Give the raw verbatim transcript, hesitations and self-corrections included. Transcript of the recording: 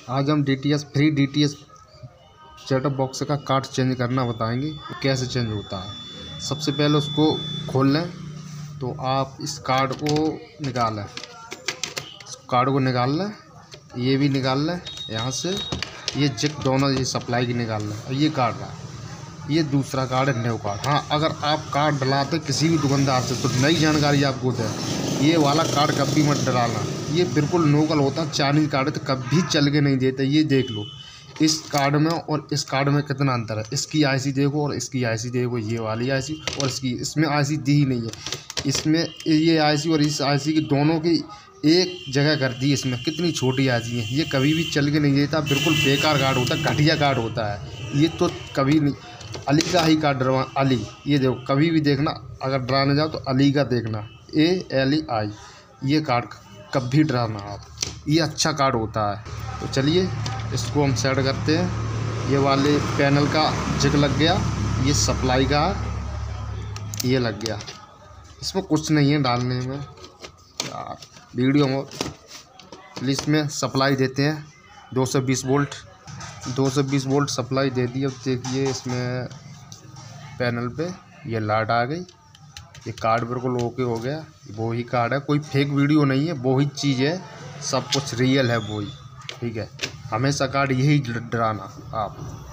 आज हम D T S free D T S setup box का कार्ड चेंज करना बताएंगे कैसे चेंज होता है। सबसे पहले उसको खोल लें तो आप इस कार्ड को निकालें, इस कार्ड को निकाल लें, ये भी निकाल लें यहाँ से, ये जिक दोनों ये सप्लाई की निकाल लें। और ये कार्ड रहा, ये दूसरा कार्ड है न्यू कार्ड। हाँ, अगर आप कार्ड डलाते किसी भी दुकानदार से तो नई जानकारी आपको दें, ये वाला कार्ड कभी मत डलाना, ये बिल्कुल लोकल होता है, चाइनीज कार्ड तो कभी चल के नहीं देते। ये देख लो इस कार्ड में और इस कार्ड में कितना अंतर है। इसकी आईसी देखो और इसकी आईसी देखो, ये वाली आईसी और इसकी, इसमें आईसी दी ही नहीं है। इसमें ये आईसी और इस आईसी की दोनों की एक जगह कर दी। इसमें कितनी छोटी आईसी है, ये कभी भी चल के नहीं देता, बिल्कुल बेकार कार्ड होता है, घटिया कार्ड होता है। ये तो कभी नहीं, अली का ही कार्ड डरवा, अली, ये देखो कभी भी देखना, अगर डराने जाओ तो अली का देखना, ए एल ई आई, ये कार्ड कभी डराना आप, ये अच्छा कार्ड होता है। तो चलिए इसको हम सेट करते हैं। ये वाले पैनल का जिक लग गया, ये सप्लाई का ये लग गया, इसमें कुछ नहीं है डालने में यार, वीडियो में प्लीज़ में सप्लाई देते हैं दो सौ बीस वोल्ट, दो सौ बीस वोल्ट सप्लाई दे दी। अब देखिए इसमें पैनल पे ये लाइट आ गई, ये कार्ड बिल्कुल ओके हो गया। वो ही कार्ड है, कोई फेक वीडियो नहीं है, वो ही चीज़ है, सब कुछ रियल है वो ही, ठीक है। हमेशा कार्ड यही डराना आप।